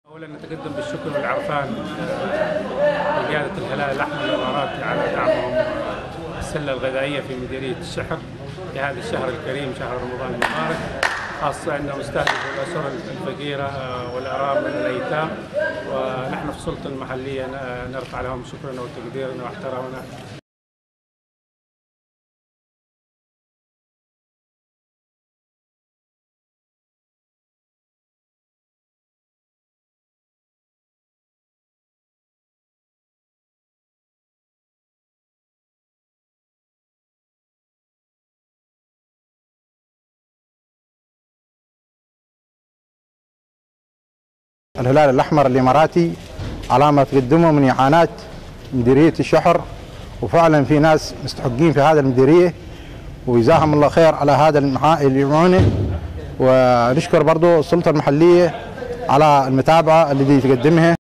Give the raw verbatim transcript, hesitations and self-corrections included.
اولا نتقدم بالشكر والعرفان لقياده الهلال الاحمر الاماراتي على دعمهم السله الغذائيه في مديريه الشحر في هذا الشهر الكريم شهر رمضان المبارك، خاصه انه مستهدف الاسر الفقيره والارامل والايتام، ونحن في السلطه المحليه نرفع لهم شكرنا وتقديرنا واحترامنا. الهلال الأحمر الإماراتي على ما تقدمه من إعانات مديرية الشحر، وفعلا في ناس مستحقين في هذا المديرية وجزاهم الله خير على هذا المعونة، ونشكر برضو السلطة المحلية على المتابعة اللي تقدمها.